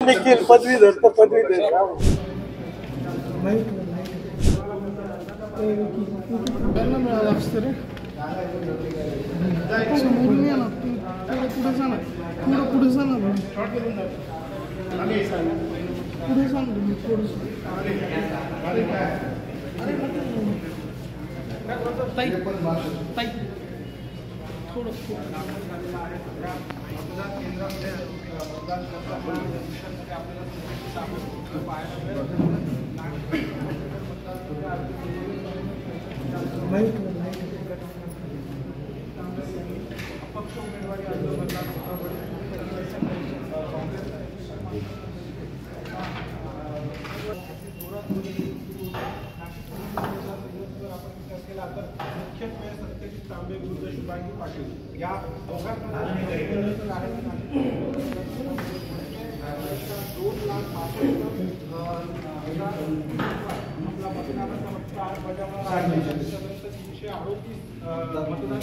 निखिल पदवीधर तर पदवीधर मुख्यत्वे सत्यजित तांबे विरुद्ध शुभांगी पाटील या दोघांना 2 लाख आपला मतदानाचा हक्क बजावणार आहे. 338 मतदान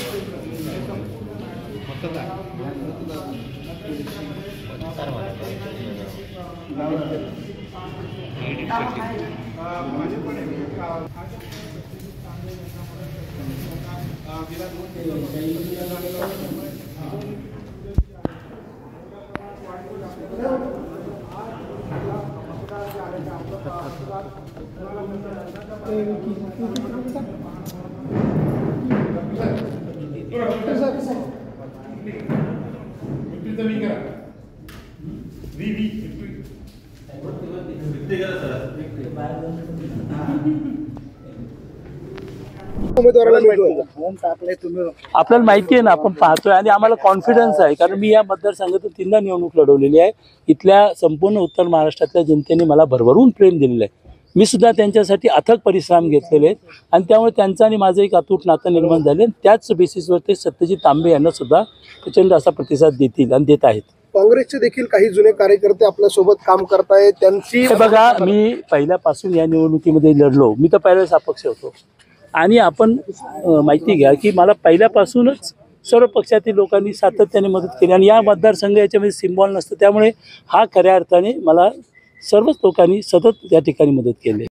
आपल्याला माहिती आहे ना, आपण पाहतोय आणि आम्हाला कॉन्फिडन्स आहे, कारण मी या मतदारसंघातून 3दा निवडणूक लढवलेली आहे. इथल्या संपूर्ण उत्तर महाराष्ट्रातल्या जनतेने मला भरभरून प्रेम दिलेलं आहे. मी सुद्धा त्यांच्यासाठी अथक परिश्रम घेतलेले आहेत आणि त्यामुळे त्यांचं आणि माझं एक अतूट नातं निर्माण झाले. त्याच बेसिसवर ते सत्यजित तांबे यांना सुद्धा प्रचंड असा प्रतिसाद देतील आणि देत आहेत. काँग्रेसचे देखील काही जुने कार्यकर्ते आपल्या सोबत काम करतायत. त्यांची बघा, मी पहिल्यापासून या निवडणुकीमध्ये लढलो. मी तर पहिल्याच अपक्ष होतो आणि आपण माहिती घ्या की मला पहिल्यापासूनच सर्व पक्षातील लोकांनी सातत्याने मदत केली आणि या मतदारसंघ याच्यामध्ये सिम्बॉल नसतं, त्यामुळे हा खऱ्या अर्थाने मला सर्वच लोकांनी सतत या ठिकाणी मदत केली.